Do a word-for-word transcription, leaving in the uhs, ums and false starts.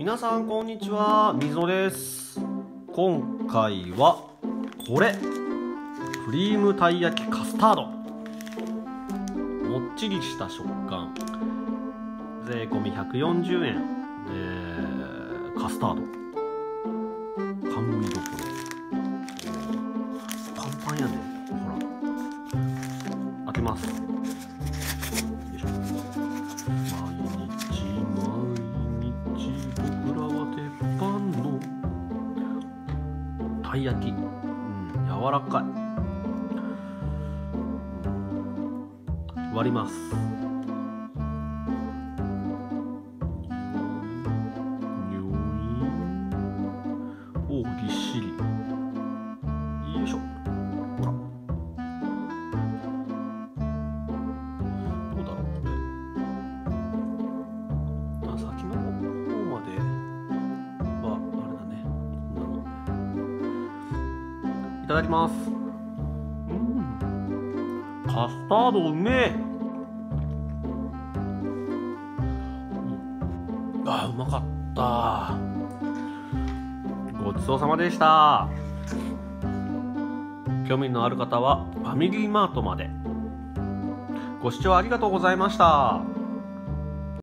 皆さんこんにちは、みぞです。今回はこれクリームたい焼きカスタード、もっちりした食感、税込みひゃくよんじゅうえん、えー、カスタード甘味どころパンパンやね。ほら開けます。よいしょ。毎日毎日僕らは鉄板のたい焼き、うん、柔らかい。割ります。おお、ぎっしり。よいしょ。ほら。どうだろうこれ。あ、先の方まではあれだね。こんなの。いただきます。うん。カスタードうめえ。あー、うまかった。ごちそうさまでした。興味のある方はファミリーマートまで。ご視聴ありがとうございました。